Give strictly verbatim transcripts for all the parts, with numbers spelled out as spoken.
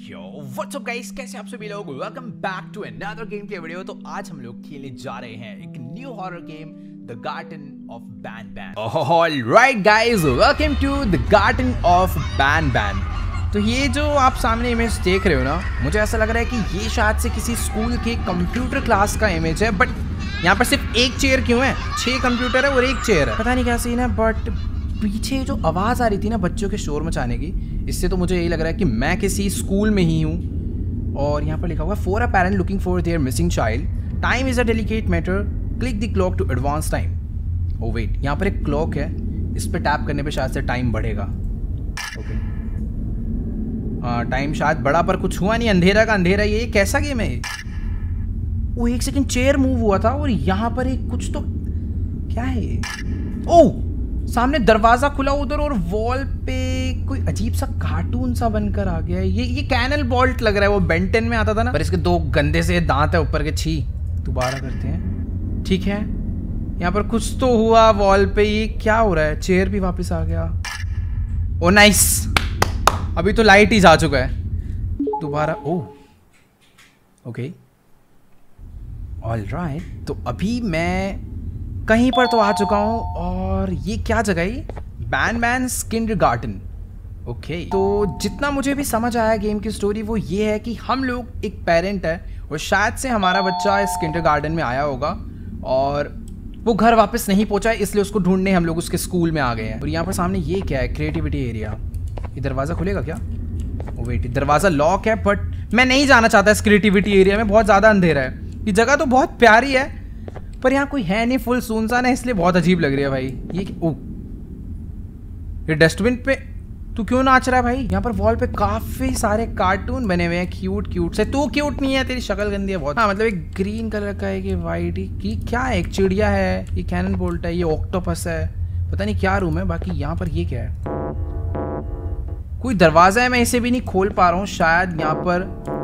Yo what's up guys, कैसे आप सभी लोग। Welcome back to another game play video. तो आज हम लोग खेलने जा रहे हैं एक new horror game, the garden of Banban. Alright guys, welcome to the garden of Banban. तो ये जो आप सामने इमेज देख रहे हो ना, मुझे ऐसा लग रहा है कि ये शायद से किसी स्कूल के कंप्यूटर क्लास का इमेज है। बट यहाँ पर सिर्फ एक चेयर क्यों है? छह कंप्यूटर है और एक चेयर है, पता नहीं क्या सीन है। बट पीछे जो आवाज़ आ रही थी ना बच्चों के शोर मचाने की, इससे तो मुझे यही लग रहा है कि मैं किसी स्कूल में ही हूँ। और यहाँ पर लिखा हुआ है for a parent looking for their missing child, time is a delicate matter, click the clock to advance time. Oh wait, यहाँ पर एक क्लॉक है, इस पर टैप करने पे शायद से टाइम बढ़ेगा। ओके, हाँ टाइम शायद बढ़ा पर कुछ हुआ नहीं, अंधेरा का अंधेरा। ये कैसा गेम है? वो एक सेकंड चेयर मूव हुआ था और यहाँ पर एक कुछ तो क्या है? ओह, सामने दरवाजा खुला उधर और वॉल पे कोई अजीब सा कार्टून सा बनकर आ गया है। ये ये कैनल बॉल्ट लग रहा है, वो बेंटेन में आता था ना, पर इसके दो गंदे से दांत है ऊपर के। छी, दोबारा करते हैं। ठीक है, यहाँ पर कुछ तो हुआ वॉल पे। ये क्या हो रहा है? चेयर भी वापस आ गया। ओ नाइस, अभी तो लाइट ही जा चुका है। दोबारा ओह ओके ऑलराइट। तो अभी मैं कहीं पर तो आ चुका हूँ। और ये क्या जगह है? Ban-ban kindergarten. ओके, तो जितना मुझे भी समझ आया गेम की स्टोरी वो ये है कि हम लोग एक पेरेंट है और शायद से हमारा बच्चा इस किंडरगार्टन में आया होगा और वो घर वापस नहीं पहुंचा है, इसलिए उसको ढूंढने हम लोग उसके स्कूल में आ गए हैं। और यहाँ पर सामने ये क्या है? Creativity area. ये दरवाज़ा खुलेगा क्या? ओ वेट, दरवाज़ा लॉक है, बट मैं नहीं जाना चाहता इस क्रिएटिविटी एरिया में, बहुत ज़्यादा अंधेरा है। ये जगह तो बहुत प्यारी है पर यहाँ कोई है नहीं, फुल सुनसान है, इसलिए बहुत अजीब लग रही है भाई। ये ओ, ये डस्टबिन पे तू क्यों नाच रहा है भाई? यहाँ पर वॉल पे काफी सारे कार्टून बने हुए हैं, क्यूट क्यूट से। तू क्यूट नहीं है, तेरी शक्ल गंदी है बहुत। हाँ मतलब एक ग्रीन कलर का है कि वाइट की क्या है? एक चिड़िया है, ये कैनन बोल्ट है, ये ऑक्टोपस है, पता नहीं क्या रूम है। बाकी यहाँ पर ये क्या है? कोई दरवाजा है, मैं इसे भी नहीं खोल पा रहा हूँ। शायद यहाँ पर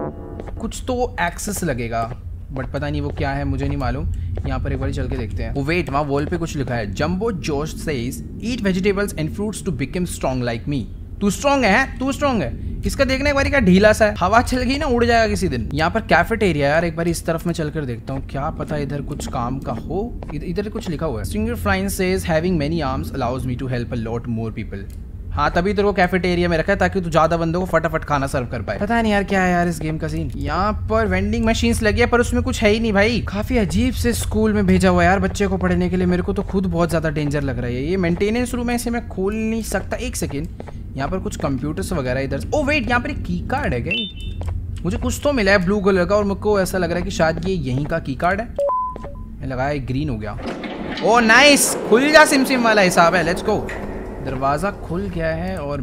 कुछ तो एक्सेस लगेगा, बट पता नहीं वो क्या है, मुझे नहीं मालूम। यहाँ पर एक बार चल के देखते हैं। वो वेट, वहाँ वॉल पे कुछ लिखा है, Jumbo Josh says eat vegetables and fruits to become strong like me. तू स्ट्रॉन्ग है? तू स्ट्रॉन्ग है? इसका देखने एक बार क्या ढीला सा है, हवा चल गई ना उड़ जाएगा किसी दिन। यहाँ पर कैफेटेरिया यार, एक बार इस तरफ में चलकर देखता हूँ, क्या पता इधर कुछ काम का हो। इधर, इधर कुछ लिखा हुआ है, Singer Flynn says having many arms allows me to help a lot more people. हाँ तभी तो वो कैफेटेरिया में रखा है ताकि तू ज्यादा बंदों को फटाफट खाना सर्व कर पाए। पता नहीं यार क्या है यार इस गेम का सीन। यहाँ पर वेंडिंग मशीन्स लगी है पर उसमें कुछ है ही नहीं भाई। काफी अजीब से स्कूल में भेजा हुआ है यार बच्चे को पढ़ने के लिए। मेरे को तो खुद बहुत ज्यादा डेंजर लग रहा है। ये मेंटेनेंस रूम है, इसे मैं खोल नहीं सकता। एक सेकेंड, यहाँ पर कुछ कंप्यूटर्स वगैरह इधर। ओ वेट, यहाँ पर एक की कार्ड है क्या? मुझे कुछ तो मिला है ब्लू कलर का और मुझको ऐसा लग रहा है कि शायद ये यहीं का की कार्ड है। मैं लगाया ग्रीन हो गया। ओ नाइस, खुल जा सिम-सिम वाला हिसाब है। Let's go. दरवाज़ा खुल गया है और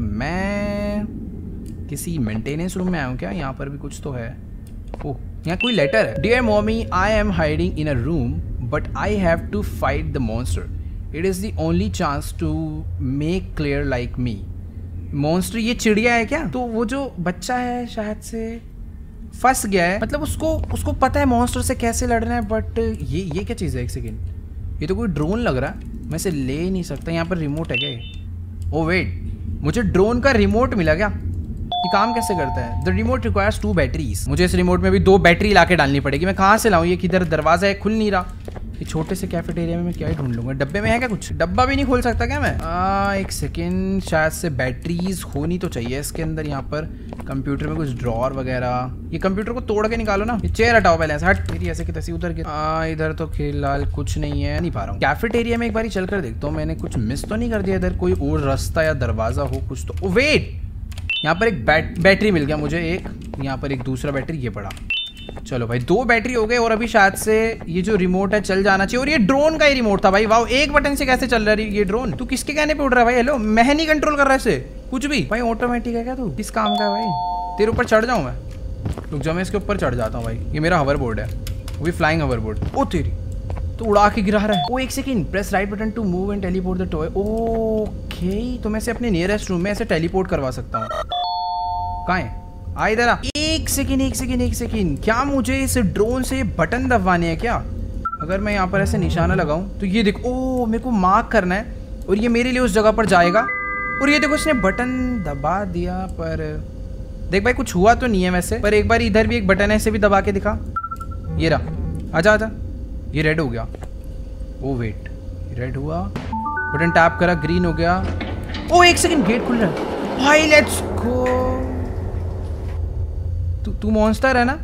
मैं किसी मेंटेनेंस रूम में आया हूँ क्या? यहाँ पर भी कुछ तो है। ओह, यहाँ कोई लेटर है। Dear mommy, I am hiding in a room but I have to fight the monster. It is the only chance to make clear like me. Monster ये चिड़िया है क्या? तो वो जो बच्चा है शायद से फंस गया है, मतलब उसको उसको पता है मॉन्स्टर से कैसे लड़ना है। बट ये ये क्या चीज़ है? एक सेकेंड, ये तो कोई ड्रोन लग रहा है, मैं इसे ले नहीं सकता। यहाँ पर रिमोट है क्या ये? ओ वेट, मुझे ड्रोन का रिमोट मिला क्या? ये काम कैसे करता है? The remote requires two batteries. मुझे इस रिमोट में भी दो बैटरी लाके डालनी पड़ेगी। मैं कहाँ से लाऊं? ये किधर दरवाजा है, खुल नहीं रहा। ये छोटे से कैफेटेरिया में मैं क्या ही ढूंढ लूंगा? डब्बे में है क्या कुछ? डब्बा भी नहीं खोल सकता क्या मैं? आ, एक सेकेंड, शायद से बैटरीज होनी तो चाहिए इसके अंदर। यहाँ पर कंप्यूटर में कुछ ड्रॉर वगैरह। ये कंप्यूटर को तोड़ के निकालो ना। ये चेयर हटाओ पहले से। हट, मेरी ऐसे की तैसी उधर के। आ, इधर तो फिलहाल कुछ नहीं है, नहीं पा रहा हूँ। कैफेटेरिया में एक बार चल कर देखता हूँ, मैंने कुछ मिस तो नहीं कर दिया इधर? कोई और रास्ता या दरवाजा हो कुछ तो। वेट, यहाँ पर एक बैट बैटरी मिल गया मुझे एक। यहाँ पर एक दूसरा बैटरी ये पड़ा। चलो भाई, दो बैटरी हो गए। और अभी शायद से ये जो रिमोट है चल जाना चाहिए। और ये ड्रोन का ही रिमोट था भाई। वाह, एक बटन से कैसे चल रहा है ये ड्रोन? तू किसके कहने पे उड़ रहा है भाई? हेलो, मैं नहीं कंट्रोल कर रहा है इसे कुछ भी भाई। ऑटोमेटिक है क्या तू? किस काम का है भाई? तेरे ऊपर चढ़ जाऊँ मैं? रुक जा, मैं इसके ऊपर चढ़ जाता हूँ भाई। ये मेरा हवर बोर्ड है, वो भी फ्लाइंग हवर बोर्ड। ओ तेरी, तो उड़ा के गिरा रहा है। ओ एक second, press right button to move and teleport the toy. Okay, तो मैं इसे अपने नियरेस्ट रूम में ऐसे टेलीपोर्ट करवा सकता हूँ। कहाँ है? आ इधर आ। एक सेकेंड एक सेकेंड एक सेकेंड, क्या मुझे इस ड्रोन से बटन दबाने हैं क्या? अगर मैं यहाँ पर ऐसे निशाना लगाऊं तो ये देखो, ओ मेरे को मार्क करना है और ये मेरे लिए उस जगह पर जाएगा। और ये देखो, इसने बटन दबा दिया पर देख भाई कुछ हुआ तो नहीं है वैसे, पर एक बार इधर भी एक बटन है, इसे भी दबा के दिखा। ये रहा, आजा आजा। ये रेड हो गया। ओ वेट, रेड हुआ, बटन टैप करा, ग्रीन हो गया। ओ एक सेकंड, गेट खुल रहा है भाई, लेट्स गो। तू तू मॉन्स्टर है ना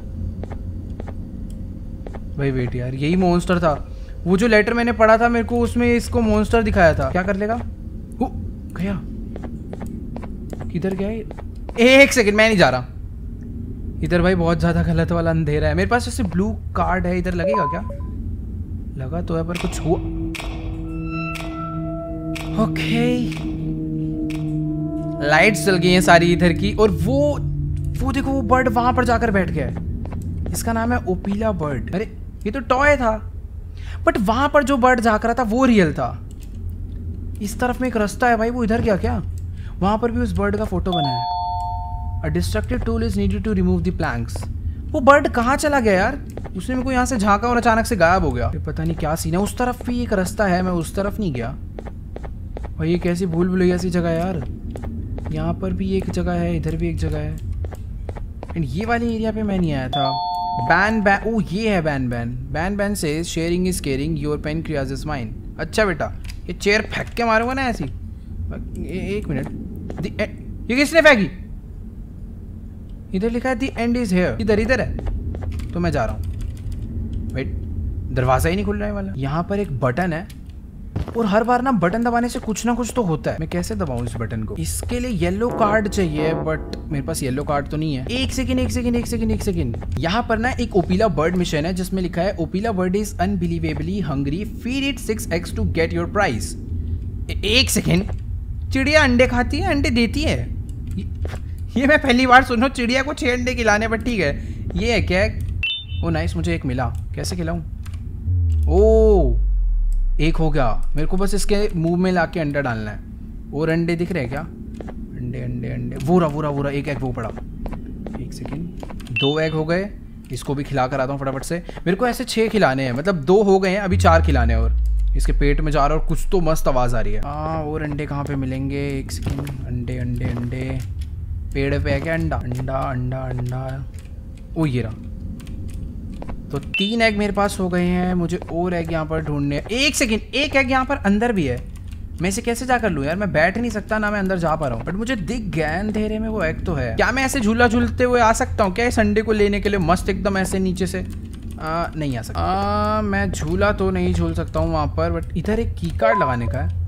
भाई? वेट यार, यही मॉन्स्टर था। वो जो लेटर मैंने पढ़ा था मेरे को, उसमें इसको मॉन्स्टर दिखाया था। क्या कर लेगा? ओ गया, किधर गया? एक सेकंड, मैं नहीं जा रहा इधर भाई, बहुत ज्यादा गलत वाला अंधेरा है। मेरे पास जैसे ब्लू कार्ड है, इधर लगेगा क्या? लगा तो है पर कुछ हुआ। ओके, लाइट्स जल गई हैं सारी इधर की। और वो वो देखो, वो बर्ड वहां पर जाकर बैठ गया है। इसका नाम है ओपीला बर्ड। अरे ये तो टॉय था, बट वहां पर जो बर्ड झांक रहा था वो रियल था। इस तरफ में एक रास्ता है भाई, वो इधर गया क्या? वहां पर भी उस बर्ड का फोटो बना है। A destructive tool is needed to remove the planks. वो बर्ड कहाँ चला गया यार? उसने मेरे को यहाँ से झांका और अचानक से गायब हो गया। पता नहीं क्या सीन है। उस तरफ भी एक रास्ता है, मैं उस तरफ नहीं गया भाई। ये कैसी भूल भुलैया सी जगह है यार। यहाँ पर भी एक जगह है, इधर भी एक जगह है, एंड ये वाली एरिया पे मैं नहीं आया था। बैन बैन, ओ ये है ban ban. Ban ban says sharing is caring, your pen crayons is mine. अच्छा बेटा, ये चेयर फेंक के मारूंगा ना ऐसी। एक मिनट, ये किसने फेंकी? इधर लिखा है दी एंड इज हेयर। इधर इधर है तो मैं जा रहा हूँ। वेट, दरवाजा ही नहीं खुल रहा है वाला। यहाँ पर एक बटन है, और हर बार ना बटन दबाने से कुछ ना कुछ तो होता है। मैं कैसे दबाऊं इस बटन को? इसके लिए येलो कार्ड चाहिए, बट मेरे पास येलो कार्ड तो नहीं है। एक सेकंड एक सेकंड एक सेकंड एक सेकंड यहाँ पर ना एक ओपीला बर्ड मिशन है, जिसमें लिखा है Opila bird is unbelievably hungry, feed it six eggs to get your prize. एक सेकेंड, चिड़िया अंडे खाती है, अंडे देती है? ये मैं पहली बार सुन रहा हूँ, चिड़िया को छह अंडे खिलाने, पर ठीक है। ये है क्या? ओ नाइस, मुझे एक मिला। कैसे खिलाऊं? ओ एक हो गया। मेरे को बस इसके मुंह में लाके अंडा डालना है। और अंडे दिख रहे हैं क्या? अंडे अंडे अंडे, वो रहा वो रहा वो रहा, एक एग वो पड़ा। एक सेकेंड, दो एग हो गए। इसको भी खिला कर आता हूँ फटाफट से। मेरे को ऐसे छः खिलाने हैं, मतलब दो हो गए हैं, अभी चार खिलाने हैं। और इसके पेट में जा रहा है, और कुछ तो मस्त आवाज़ आ रही है। हाँ, और अंडे कहाँ पे मिलेंगे? एक सेकेंड, अंडे अंडे अंडे, पेड़ पे है क्या अंडा? अंडा अंडा अंडा, ओ ये रहा। तो तीन एग मेरे पास हो गए हैं। मुझे और एग यहाँ पर ढूंढने। एक सेकेंड, एक एग यहाँ पर अंदर भी है। मैं इसे कैसे जाकर लूँ यार? मैं बैठ नहीं सकता ना, मैं अंदर जा पा रहा हूँ, बट मुझे दिख गया अंधेरे में वो एग तो है। क्या मैं ऐसे झूला झूलते हुए आ सकता हूँ क्या इस अंडे को लेने के लिए? मस्त एकदम ऐसे नीचे से आ, नहीं आ सकता। आ, मैं झूला तो नहीं झूल सकता हूँ वहाँ पर, बट इधर एक की कार्ड लगाने का है।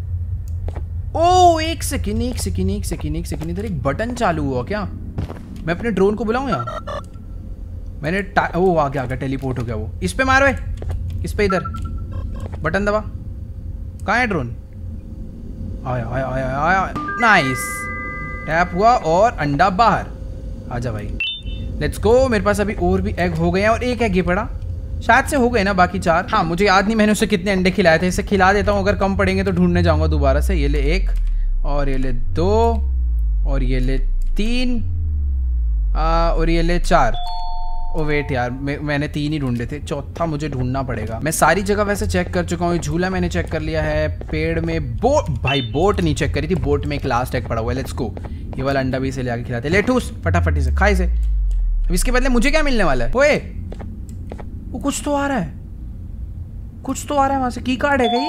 ओ एक सेकेंड एक सेकेंड एक सेकेंड एक सेकेंड, इधर एक बटन चालू हुआ क्या? मैं अपने ड्रोन को बुलाऊं यहाँ? मैंने ओ आ गया आ गया, टेलीपोर्ट हो गया वो। इस पे मारो, इस पे, इधर बटन दबा। कहाँ है ड्रोन? आया आया आया आया, नाइस, टैप हुआ और अंडा बाहर। आजा भाई, लेट्स गो। मेरे पास अभी और भी एग हो गए हैं, और एक एग ये पड़ा, शायद से हो गए ना बाकी चार। हाँ, मुझे याद नहीं मैंने उसे कितने अंडे खिलाए थे। इसे खिला देता हूँ, अगर कम पड़ेंगे तो ढूंढने जाऊंगा दोबारा से। ये ले एक, और ये ले दो, और ये ले तीन, आ, और ये ले चार। ओ वेट यार, मैं, मैंने तीन ही ढूंढे थे, चौथा मुझे ढूंढना पड़ेगा। मैं सारी जगह वैसे चेक कर चुका हूँ। झूला मैंने चेक कर लिया है, पेड़ में बोट, भाई बोट नहीं चेक करी थी, बोट में एक लास्ट एग पड़ा हुआ है। लेट्स गो, ये वाला अंडा भी इसे ले आके खिलाते। ले ठूस फटाफट से, खा इसे। अब इसके बदले मुझे क्या मिलने वाला है? ओए, वो कुछ तो आ रहा है, कुछ तो आ रहा है वहां से। की कार्ड है क्या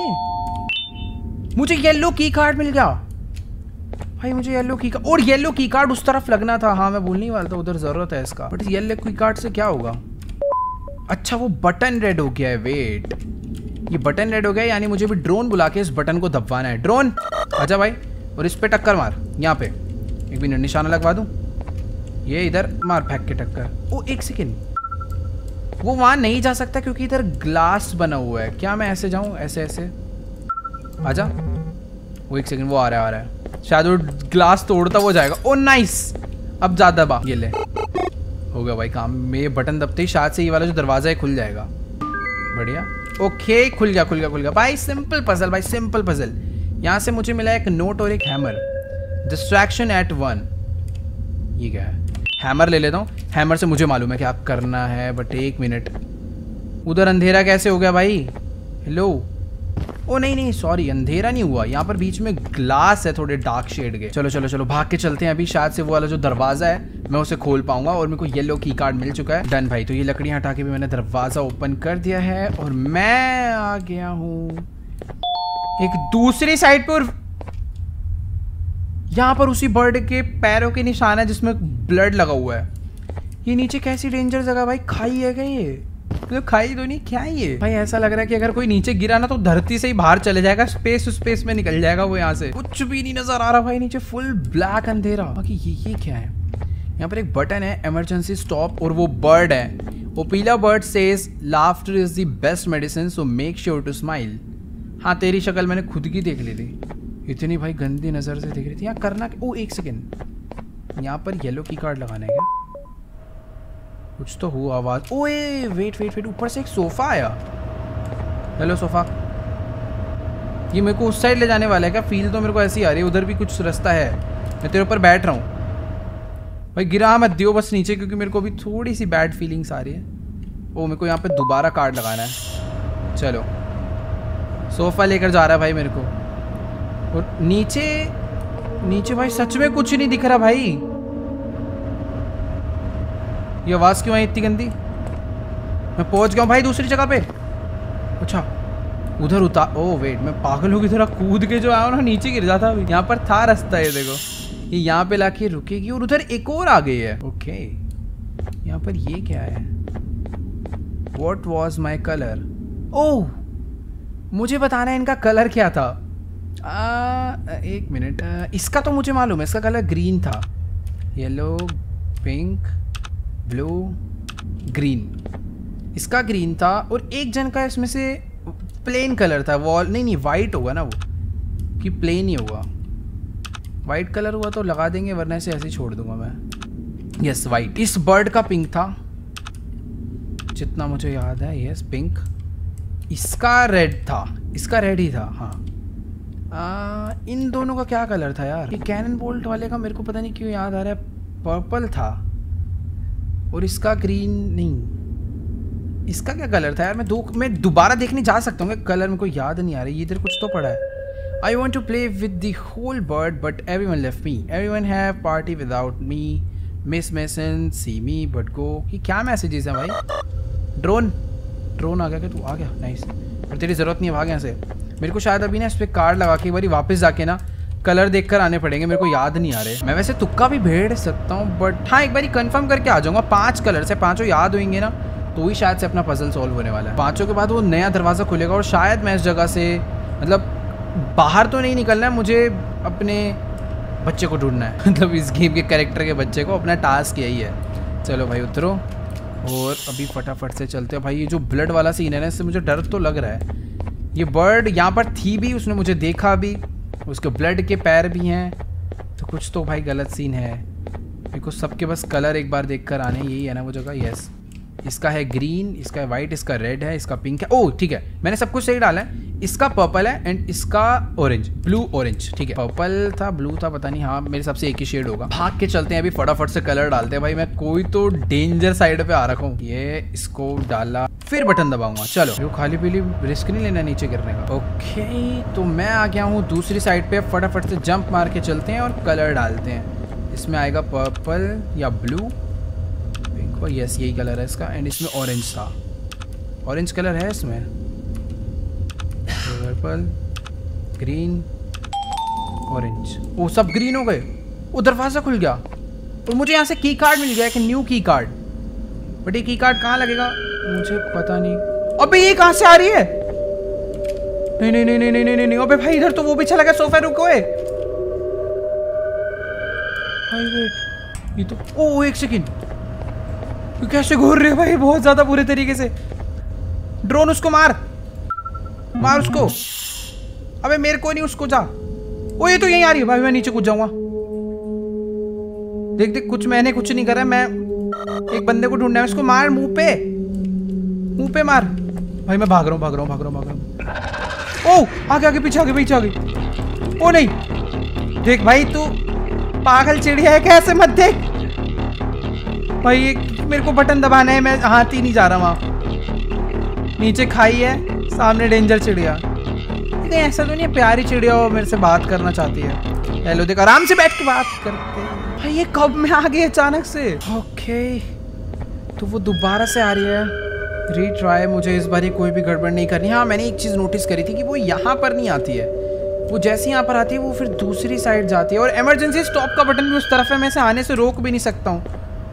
ये? मुझे येलो की कार्ड मिल गया भाई, मुझे येलो की कार्ड। और येलो की कार्ड उस तरफ लगना था। हाँ, मैं बोलने वाला था उधर जरूरत है इसका, बट येलो की कार्ड से क्या होगा? अच्छा, वो बटन रेड हो गया है। वेट, ये बटन रेड हो गया, यानी मुझे भी ड्रोन बुला के इस बटन को दबवाना है। ड्रोन आजा भाई, और इस पे टक्कर मार। यहाँ पे एक मिनट, निशाना लगवा दूं। ये इधर मार, फेंक के टक्कर। ओ एक सेकेंड, वो वहां नहीं जा सकता क्योंकि इधर ग्लास बना हुआ है। क्या मैं ऐसे जाऊं? ऐसे ऐसे आजा। वो एक सेकंड, वो आ रहा है आ रहा है शायद वो ग्लास तोड़ता वो जाएगा। ओ नाइस, अब ज्यादा दबा। ये ले, हो गया भाई काम। में बटन दबते ही शायद से ये वाला जो दरवाजा है खुल जाएगा। बढ़िया, ओके, खुल गया खुल गया खुल गया भाई। सिंपल पजल भाई, सिंपल पजल। यहाँ से मुझे मिला एक नोट और एक हैमर। डिस्ट्रैक्शन एट वन, ये क्या है? हैमर ले लेता हूँ। हैमर से मुझे मालूम है क्या करना है, बट एक मिनट, उधर अंधेरा कैसे हो गया भाई? हेलो, ओ नहीं नहीं सॉरी, अंधेरा नहीं हुआ। यहाँ पर बीच में ग्लास है, थोड़े डार्क शेड के। चलो चलो चलो, भाग के चलते हैं। अभी शायद से वो वाला जो दरवाजा है मैं उसे खोल पाऊंगा और मेरे को येलो की कार्ड मिल चुका है। डन भाई। तो ये लकड़ियां हटा के भी मैंने दरवाजा ओपन कर दिया है और मैं आ गया हूँ एक दूसरी साइड पे। और यहाँ पर उसी बर्ड के पैरों के निशान है जिसमें ब्लड लगा हुआ है। ये नीचे कैसी डेंजर जगह भाई, खाई है क्या ये? तो खाई तो नहीं, क्या है ये भाई? ऐसा लग रहा है कि अगर कोई नीचे गिरा ना तो धरती से ही बाहर चले जाएगा, स्पेस स्पेस में निकल जाएगा वो। यहाँ से कुछ भी नहीं नजर आ रहा भाई, नीचे फुल ब्लैक अंधेरा। बाकी ये ये क्या है? यहाँ पर एक बटन है इमरजेंसी स्टॉप और वो बर्ड है। वो पीला bird says laughter is the best medicine so make sure to smile. हाँ, तेरी शक्ल मैंने खुद की देख ली थी, इतनी भाई गंदी नजर से देख रही थी। यहाँ करना ओ एक सेकेंड, यहाँ पर येलो की कार्ड लगाना है क्या? कुछ तो हुआ आवाज। ओए वेट वेट वेट, ऊपर से एक सोफा आया। हेलो सोफा, ये मेरे को उस साइड ले जाने वाला है क्या? फील तो मेरे को ऐसी आ रही है, उधर भी कुछ रास्ता है। मैं तेरे ऊपर बैठ रहा हूँ भाई, गिरा मत दियो बस नीचे, क्योंकि मेरे को भी थोड़ी सी बैड फीलिंग्स आ रही है। ओ मेरे को यहाँ पे दोबारा कार्ड लगाना है। चलो सोफा लेकर जा रहा है भाई मेरे को। और नीचे नीचे भाई सच में कुछ नहीं दिख रहा भाई। ये आवाज क्यों आई इतनी गंदी? मैं पहुंच गया हूँ भाई दूसरी जगह पे। अच्छा उधर उतार। ओ वेट, मैं पागल हो गई, थोड़ा कूद के जो आया ना नीचे गिर जाता। अभी यहाँ पर था रास्ता, ये देखो, ये यहाँ पे लाके रुकेगी और उधर एक और आ गई है। ओके यहाँ पर ये क्या है? What was my color? ओह मुझे बताना है इनका कलर क्या था। आ, एक मिनट, इसका तो मुझे मालूम है, इसका कलर ग्रीन था। Yellow, pink, blue, green. इसका ग्रीन था और एक जन का इसमें से प्लेन कलर था। वॉल नहीं नहीं वाइट होगा ना वो, कि प्लेन ही होगा। वाइट कलर हुआ तो लगा देंगे, वरना से ऐसे छोड़ दूंगा मैं। Yes white. इस बर्ड का पिंक था जितना मुझे याद है। Yes pink. इसका रेड था, इसका रेड ही था। हाँ आ, इन दोनों का क्या कलर था यार? ये कैनन बोल्ट वाले का मेरे को पता नहीं क्यों याद आ रहा है, पर्पल था। और इसका ग्रीन नहीं, इसका क्या कलर था यार? मैं दो मैं दोबारा देखने जा सकता हूँ, कलर मेरे को याद नहीं आ रहा है। इधर कुछ तो पड़ा है। I want to play with the whole bird but everyone left me, everyone have party without me, Miss Mason see me but go. ये क्या मैसेजेस हैं भाई? ड्रोन ड्रोन आ गया क्या? तू आ गया, नाइस। पर तेरी ज़रूरत नहीं है, भाग यहाँ से। मेरे को शायद अभी ना इस पर कार्ड लगा के एक बारी वापस जाके ना कलर देख कर आने पड़ेंगे, मेरे को याद नहीं आ रहे। मैं वैसे तुक्का भी भेड़ सकता हूँ, बट हाँ एक बारी कंफर्म करके आ जाऊँगा। पांच कलर से पांचों याद होंगे ना तो ही शायद से अपना पजल सॉल्व होने वाला है। पांचों के बाद वो नया दरवाज़ा खुलेगा और शायद मैं इस जगह से, मतलब बाहर तो नहीं निकलना है मुझे, अपने बच्चे को ढूंढना है। मतलब इस गेम के कैरेक्टर के बच्चे को, अपना टास्क यही है। चलो भाई उतरो और अभी फटाफट से चलते हैं भाई। ये जो ब्लड वाला सीन है ना, इससे मुझे डर तो लग रहा है। ये बर्ड यहाँ पर थी भी, उसने मुझे देखा भी, उसके ब्लड के पैर भी हैं, तो कुछ तो भाई गलत सीन है। मेरे को सबके बस कलर एक बार देख कर आने, यही है ना वो जगह? यस। इसका है ग्रीन, इसका है वाइट, इसका रेड है, इसका पिंक है। ओह ठीक है, मैंने सब कुछ सही डाला है। इसका पर्पल है एंड इसका ऑरेंज, ब्लू ऑरेंज। ठीक है, पर्पल था, ब्लू था, पता नहीं। हाँ मेरे हिसाब से एक ही शेड होगा। भाग के चलते हैं अभी, फटाफट से कलर डालते हैं भाई। मैं कोई तो डेंजर साइड पे आ रखा हूँ। ये इसको डाला, फिर बटन दबाऊंगा। चलो जो खाली पीली रिस्क नहीं लेना नीचे गिरने का। ओके तो मैं आ गया हूँ दूसरी साइड पे। फटाफट से जंप मार के चलते हैं और कलर डालते हैं। इसमें आएगा पर्पल या ब्लू, पिंक, और यस यही कलर है इसका। एंड इसमें ऑरेंज था, ऑरेंज कलर है इसमें। Purple, green, orange. वो सब ग्रीन हो गए। वो दरवाजा खुल गया और मुझे यहाँ से की कार्ड मिल गया, एक न्यू की कार्ड। बट ये की कार्ड कहाँ लगेगा मुझे पता नहीं। अबे ये कहाँ से आ रही है? नहीं नहीं नहीं नहीं नहीं नहीं नहीं। अबे भाई इधर तो वो भी चला गया। सोफा रुको है भाई, वेट, ये तो ओ एक सेकंड, ये कैसे घूर रहे भाई बहुत ज्यादा बुरे तरीके से। ड्रोन उसको मार मार उसको। अबे मेरे को नहीं, उसको जा। ओ ये तो यहीं आ रही है भाई, मैं नीचे कूद जाऊंगा। देख देख कुछ मैंने कुछ नहीं करा, मैं एक बंदे को ढूंढना है, उसको मार, मुंह पे मुंह पे मार। भाई मैं भाग रहा हूँ भाग रहा हूँ भाग रहा हूँ भाग रहा हूँ। ओ आगे आगे पीछे आगे पीछे आगे। ओ नहीं, देख भाई तू पागल चिड़िया है, कैसे मत देख भाई। ये मेरे को बटन दबाना है, मैं हाथ ही नहीं जा रहा वहाँ। नीचे खाई है, सामने डेंजर चिड़िया। लेकिन ऐसा तो नहीं है प्यारी चिड़िया हो मेरे से बात करना चाहती है। हेलो देख, आराम से बैठ के बात करते हैं भाई ये कब में आ गई अचानक से? ओके तो वो दोबारा से आ रही है। रीट्राई, मुझे इस बार ही कोई भी गड़बड़ नहीं करनी। हाँ मैंने एक चीज़ नोटिस करी थी कि वो यहाँ पर नहीं आती है, वो जैसे यहाँ पर आती है वो फिर दूसरी साइड जाती है। और इमरजेंसी स्टॉप का बटन भी उस तरफ है, मैं इसे आने से रोक भी नहीं सकता हूँ।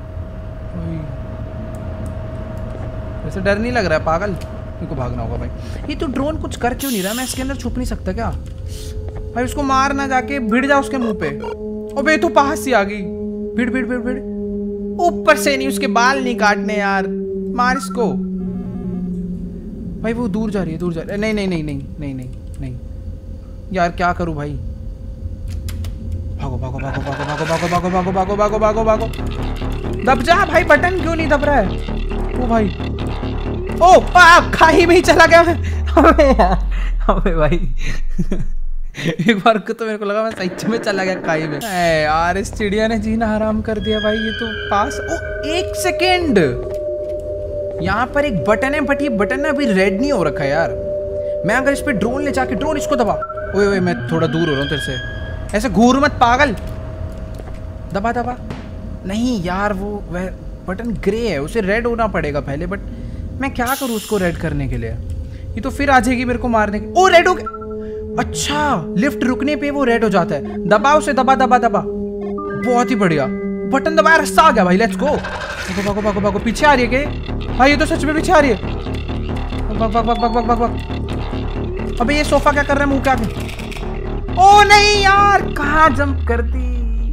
वैसे डर नहीं लग रहा है पागल, मेरे को भागना होगा भाई। ये तो ड्रोन कुछ कर क्यों नहीं रहा? मैं इसके अंदर छुप नहीं सकता क्या भाई? उसको मार ना, जाके भिड़ जा उसके मुंह पे। अबे तो पास ही आ गई। भिड़ भिड़ भिड़ भिड़, ऊपर से नहीं, उसके बाल नहीं काटने यार, मार इसको। भाई वो दूर जा रही है, दूर जा रही है। नहीं नहीं नहीं नहीं नहीं नहीं नहीं यार, क्या करूं भाई? भागो भागो भागो भागो भागो भागो भागो भागो भागो भागो भागो भागो। दब जा भाई, बटन क्यों नहीं दब रहा है? ओ भाई, ओ आप खाई में ही चला गया मैं। अबे यार, अबे भाई एक बार को तो मेरे को लगा मैं सच में चला गया खाई में। यार इस चिड़िया ने जीना हराम कर दिया भाई। ये तो पास, ओ एक सेकेंड, यहाँ पर एक बटन है बट ये बटन ना अभी रेड नहीं हो रखा है यार। मैं अगर इस पे ड्रोन ले जाके, ड्रोन इसको दबा। ओए ओए मैं थोड़ा दूर हो रहा हूँ तेरे से, ऐसे घूर मत पागल। दबा दबा। नहीं यार वो वह बटन ग्रे है, उसे रेड होना पड़ेगा पहले, बट मैं क्या करूँ उसको रेड करने के लिए? ये तो फिर आ जाएगी मेरे को मारने की। ओ रेड हो गया। अच्छा लिफ्ट रुकने पे वो रेड हो जाता है। दबा उसे, दबा दबा दबा। बहुत ही बढ़िया, बटन दबाया, रास्ता आ गया भाई। Let's go. भागो भागो भागो भागो। पीछे आ रही है क्या भाई? ये तो सच में पीछे आ रही है। भाग भाग भाग भाग भाग भाग। अबे ये सोफा क्या कर रहा है मुंह के आगे? ओ नहीं यार, कहाँ जंप कर दी।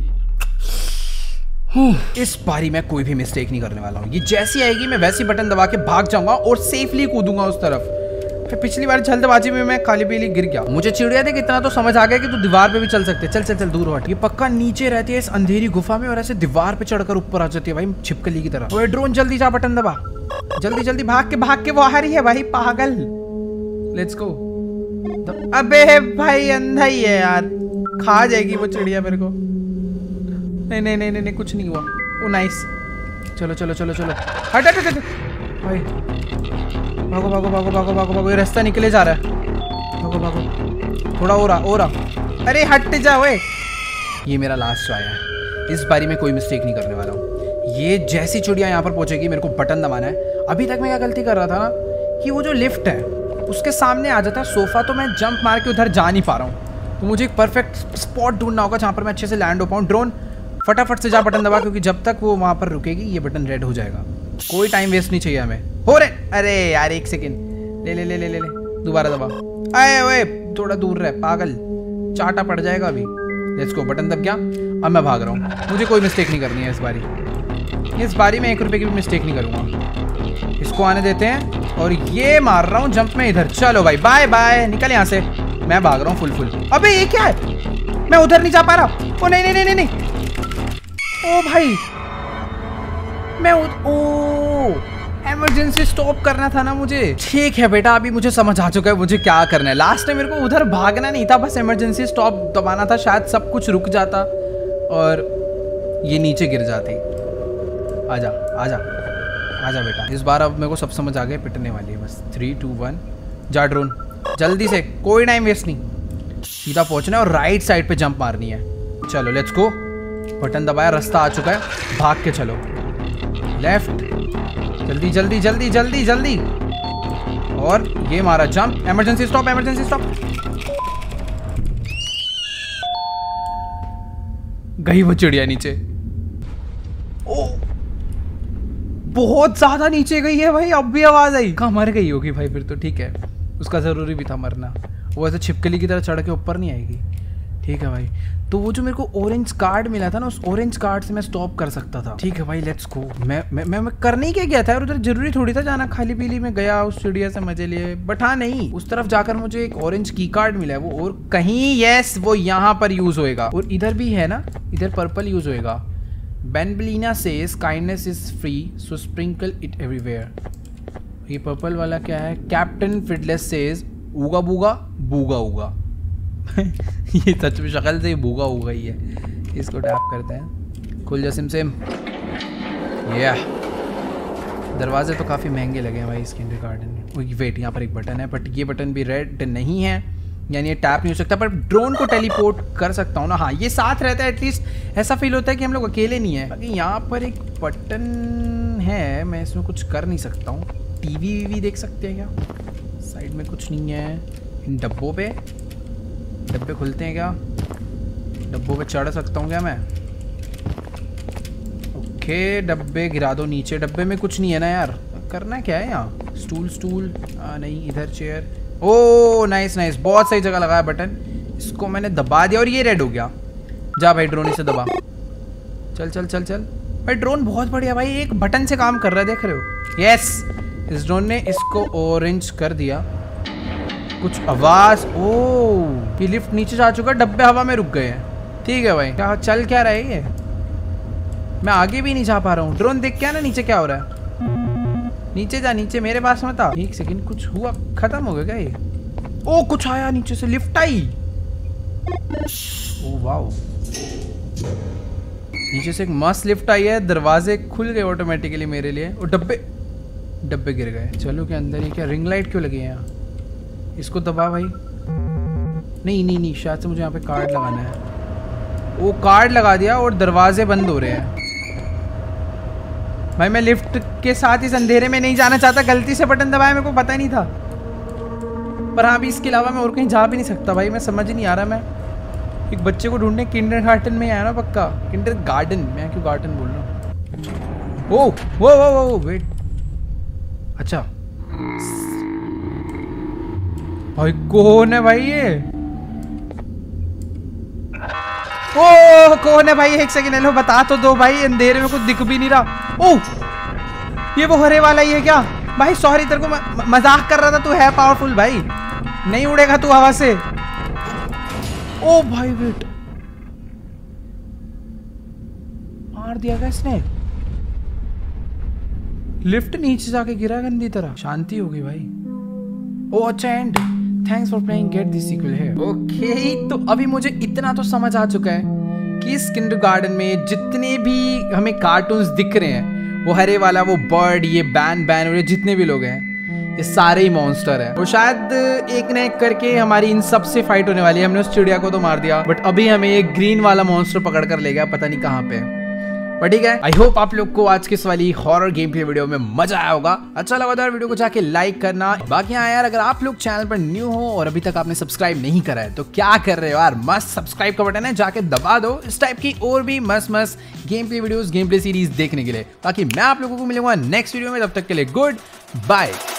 इस बारी मैं कोई भी मिस्टेक नहीं करने वाला हूँ। ये जैसी आएगी मैं वैसी बटन दबा के भाग जाऊंगा और सेफली कूदूंगा उस तरफ। फिर पिछली बार जल्दबाजी में मैं काली पीली गिर गया। मुझे चिड़िया देख इतना तो समझ आ गया कि तू दीवार पे भी चल सकते। चल चल चल दूर हट। ये पक्का नीचे रहती है इस अंधेरी गुफा में और ऐसे दीवार पे चढ़कर ऊपर आ जाती है भाई, छिपकली की तरह। ओए ड्रोन जल्दी जा, बटन दबा, जल्दी जल्दी भाग के भाग के वो आ रही है भाई पागल। Let's go. अबे भाई अंधा ही है यार, खा जाएगी वो चिड़िया मेरे को। नहीं नहीं नहीं नहीं कुछ नहीं हुआ। Oh nice. चलो चलो चलो चलो, हट हट हट भाई। भागो भागो भागो भागो भागो भागो। ये रास्ता निकले जा रहा है। भागो भागो, थोड़ा और आ और आ। अरे हट जा ओए। ये मेरा लास्ट ट्राई है, इस बारी में कोई मिस्टेक नहीं करने वाला हूँ। ये जैसी चिड़िया यहाँ पर पहुँचेगी मेरे को बटन दबाना है। अभी तक मैं क्या गलती कर रहा था ना कि वो जो लिफ्ट है उसके सामने आ जाता है सोफा, तो मैं जंप मार के उधर जा नहीं पा रहा हूँ। तो मुझे एक परफेक्ट स्पॉट ढूंढना होगा जहाँ पर मैं अच्छे से लैंड हो पाऊँ। ड्रोन फटाफट से जा बटन दबा, क्योंकि जब तक वो वहाँ पर रुकेगी ये बटन रेड हो जाएगा। कोई टाइम वेस्ट नहीं चाहिए हमें। हो रहे, अरे यार एक सेकेंड, ले ले ले ले ले ले दोबारा दबा। अरे ओए थोड़ा दूर रह पागल, चाटा पड़ जाएगा अभी। लेट्स गो, बटन दब गया। अब मैं भाग रहा हूँ, मुझे कोई मिस्टेक नहीं करनी है इस बारी। इस बारी में एक रुपये की भी मिस्टेक नहीं करूँगा। इसको आने देते हैं और ये मार रहा हूँ जंप में इधर। चलो भाई बाय बाय, निकल यहाँ से। मैं भाग रहा हूँ फुल फुल। अबे ये क्या है, मैं उधर नहीं जा पा रहा। ओ नहीं नहीं नहीं नहीं, ओ भाई मैं ओ इमरजेंसी स्टॉप करना था ना मुझे। ठीक है बेटा, अभी मुझे समझ आ चुका है मुझे क्या करना है। लास्ट टाइम मेरे को उधर भागना नहीं था, बस इमरजेंसी स्टॉप दबाना था, शायद सब कुछ रुक जाता और ये नीचे गिर जाती। आजा आजा आजा बेटा, इस बार अब मेरे को सब समझ आ गया, पिटने वाली है बस। थ्री टू वन जा ड्रोन, जल्दी से, कोई टाइम वेस्ट नहीं, सीधा पहुंचना है और राइट साइड पे जंप मारनी है। चलो लेट्स गो। बटन दबाया, रास्ता आ चुका है, भाग के चलो। लेफ्ट, जल्दी जल्दी जल्दी जल्दी जल्दी, और ये मारा jump. Emergency stop, emergency stop. गई वो चिड़िया नीचे। ओ बहुत ज्यादा नीचे गई है भाई, अब भी आवाज आई। कहाँ मर गई होगी भाई, फिर तो ठीक है, उसका जरूरी भी था मरना। वो ऐसे छिपकली की तरह चढ़ के ऊपर नहीं आएगी। ठीक है भाई, तो वो जो मेरे को ऑरेंज कार्ड मिला था ना, उस ऑरेंज कार्ड से मैं स्टॉप कर सकता था। ठीक है भाई लेट्स गो। मैं मैं मैं, मैं करने ही क्या गया था, और उधर जरूरी थोड़ी था जाना, खाली पीली में गया उस चिड़िया से मजे लिए। बट हाँ नहीं, उस तरफ जाकर मुझे एक ऑरेंज की कार्ड मिला है, वो और कहीं, यस वो यहाँ पर यूज होएगा। और इधर भी है ना, इधर पर्पल यूज होएगा। Banbaleena says kindness is free so sprinkle it everywhere. ये पर्पल वाला क्या है? कैप्टन फिडलेस सेज उगा बूगा बूगा उगा। ये सच में शक्ल से भूगा हुआ ही है। इसको टैप करते हैं, खुल जा सिम सिम। या दरवाजे तो काफ़ी महंगे लगे हैं भाई इस किंडरगार्टन में। वेट, यहाँ पर एक बटन है, बट ये बटन भी रेड नहीं है, यानी ये टैप नहीं हो सकता, पर ड्रोन को टेलीपोर्ट कर सकता हूँ ना। हाँ, ये साथ रहता है, एटलीस्ट ऐसा फील होता है कि हम लोग अकेले नहीं है। बाकी यहाँ पर एक बटन है, मैं इसमें कुछ कर नहीं सकता हूँ। टीवी वीवी देख सकते हैं क्या? साइड में कुछ नहीं है। इन डब्बों पे डब्बे खुलते हैं क्या? डब्बों पे चढ़ सकता हूँ क्या मैं? ओके, डब्बे गिरा दो नीचे। डब्बे में कुछ नहीं है ना यार, करना क्या है यहाँ? स्टूल स्टूल आ, नहीं, इधर चेयर। ओ नाइस नाइस, बहुत सही जगह लगाया बटन। इसको मैंने दबा दिया और ये रेड हो गया। जा भाई ड्रोन, इसे दबा। चल चल चल चल भाई, ड्रोन बहुत बढ़िया भाई, एक बटन से काम कर रहा है, देख रहे हो? यस, इस ड्रोन ने इसको ऑरेंज कर दिया। कुछ आवाज, ओ ये लिफ्ट नीचे जा चुका, डब्बे हवा में रुक गए हैं। ठीक है भाई, क्या चल क्या रहा है ये? मैं आगे भी नहीं जा पा रहा हूँ। ड्रोन देख क्या ना नीचे क्या हो रहा है। नीचे जा, नीचे मेरे पास मत आ। एक सेकंड, कुछ हुआ? खत्म हो गया क्या ये? ओ कुछ आया नीचे से, लिफ्ट आई। ओ वाओ, नीचे से एक मस्त लिफ्ट आई है। दरवाजे खुल गए ऑटोमेटिकली मेरे लिए। और डब्बे डब्बे गिर गए। चलो के अंदर ही क्या? रिंग लाइट क्यों लगी है यहाँ? इसको दबा भाई। नहीं नहीं नहीं, शायद से मुझे यहाँ पे कार्ड लगाना है। वो कार्ड लगा दिया और दरवाजे बंद हो रहे हैं। भाई मैं लिफ्ट के साथ इस अंधेरे में नहीं जाना चाहता, गलती से बटन दबाया, मेरे को पता ही नहीं था। पर हाँ, अभी इसके अलावा मैं और कहीं जा भी नहीं सकता भाई, मैं समझ ही नहीं आ रहा। मैं एक बच्चे को ढूंढने किंडर गार्डन में आया ना, पक्का किंडर गार्डन। मैं क्यों गार्डन बोल रहा हूँ? ओ वो वो वो वेट, अच्छा भाई कौन है भाई ये? ओ कौन है भाई? एक सेकंड, हेलो बता तो दो भाई, अंधेरे में कुछ दिख भी नहीं रहा। ओ ये वो हरे वाला ही है क्या? भाई सॉरी, तेरे को म, म, मजाक कर रहा था। तू है पावरफुल भाई, नहीं उड़ेगा तू हवा से। ओ भाई वेट, मार दिया क्या इसने? लिफ्ट नीचे जाके गिरा गंदी तरह। शांति हो गई भाई। ओ अच्छा, and thanks for playing, get this sequel here. Okay, तो अभी मुझे इतना तो समझ आ चुका है कि इस किंडरगार्टन में जितने भी हमें कार्टून्स दिख रहे हैं, वो हरे वाला, वो बर्ड, ये बैन बैन और ये जितने भी लोग हैं, ये सारे ही मॉन्स्टर हैं। और शायद एक न एक करके हमारी इन सब से फाइट होने वाली है। हमने उस चिड़िया को तो मार दिया, बट अभी हमें एक ग्रीन वाला मॉन्स्टर पकड़ कर ले गया, पता नहीं कहाँ पे। बट ठीक है, आई होप आप लोग को आज की इस वाली हॉरर गेम प्ले वीडियो में मजा आया होगा। अच्छा लगा तो यार वीडियो को जाके लाइक करना। बाकी हाँ यार, अगर आप लोग चैनल पर न्यू हो और अभी तक आपने सब्सक्राइब नहीं करा है तो क्या कर रहे हो यार, मस्त सब्सक्राइब का बटन है, जाके दबा दो इस टाइप की और भी मस्त मस्त game play videos, game play series देखने के लिए। बाकी मैं आप लोगों को मिलूंगा नेक्स्ट वीडियो में, तब तक के लिए गुड बाय।